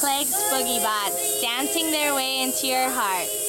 Clegg's Boogie Bots, dancing their way into your heart.